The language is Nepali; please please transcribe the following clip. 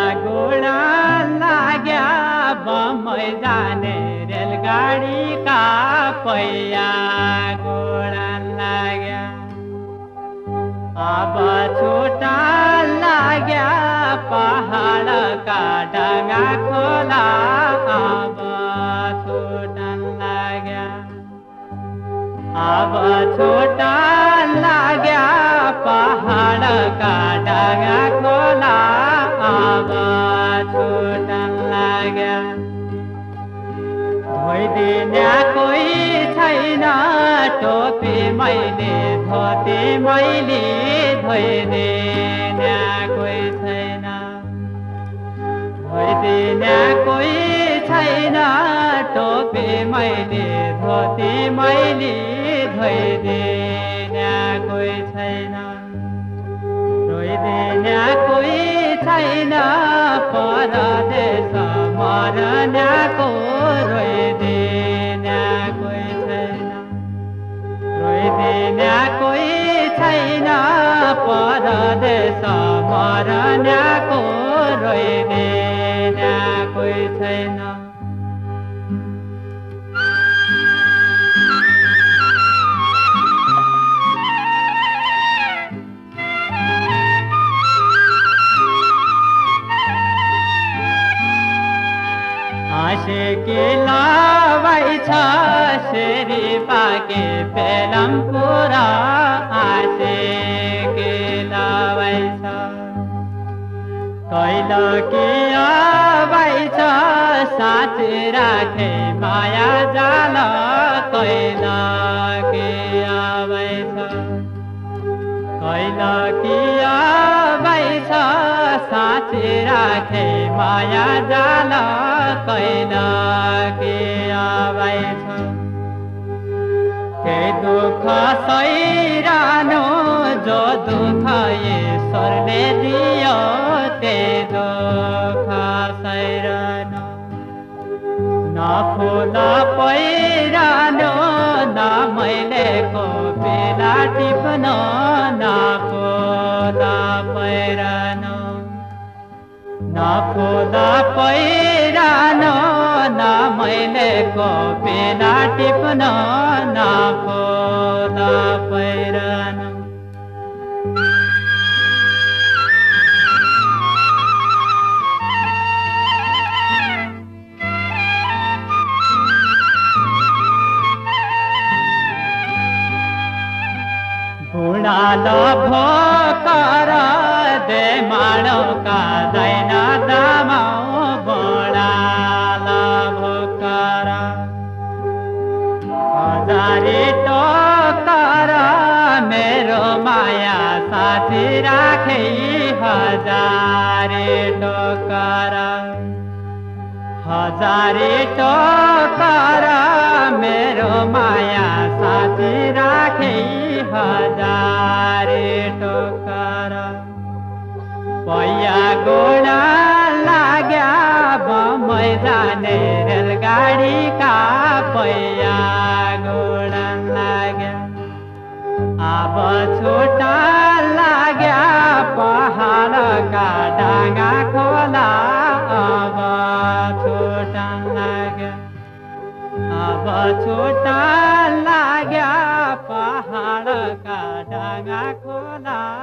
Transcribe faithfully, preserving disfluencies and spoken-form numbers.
गोड़ा लाग्या बम्बई जाने रेलगाड़ी का पहिया गोड़ा लाग्या। अब छोटा लाग्या पहाड़ का डंगा खोला अब छोटा लाग्या। अब छोटा लाग्या पहाड़ का डंगा खोला अब छोटा लाग्या। धोइदिने कोही छैन टोपी मैले धोती मैले धोइदिने कोही छैन। धोइदिने कोही छैन टोपी मैले धोती मैले धोइदिने कोही छैन। धोइदिने कोही छैन परदेश मरन्याको रोइदिने कोही छैन। रोइदिने कोही छैन परदेश मरन्याको रोइदिने कोही छैन। आशिकी लावाई छ शेरी पाके पेलम पुरा आशिकी लावाई छ। कैलकी आवाई छ साँची राखे माया जाल कैलकी आवाई छ। कैलकी आवाई छ साँची राखे माया जाल कैलकी आवाई छ। के दुःख सहिरहनु जो दुःख ईश्वरले दियो ते दुःख सहिरहनु। न फुल पहिरहनु न मैलेको बेला टिप्नु न फुल पहिरहनु। न फुल पहिरहनु न मैलेको बेला टिप्नु न फुल पहिरहनु। बुढालो भोकर दे माडो कादैन दामाउ बुढालो भोकर। हजारी टोकर मेरो माया साथी राखे हजारी टोकर। हजारी टोकर मेरो माया साथी राखे हजारी टोकर। पहिया गोड़ा लाग्या बम्बई जाने रेलगाड़ी का पहिया गोड़ा लाग्या। अब छोटा लाग्या पहाड़ का डांगा खोला अब छोटा लाग्या। अब छोटा लाग्या पहाड़ का डांगा खोला।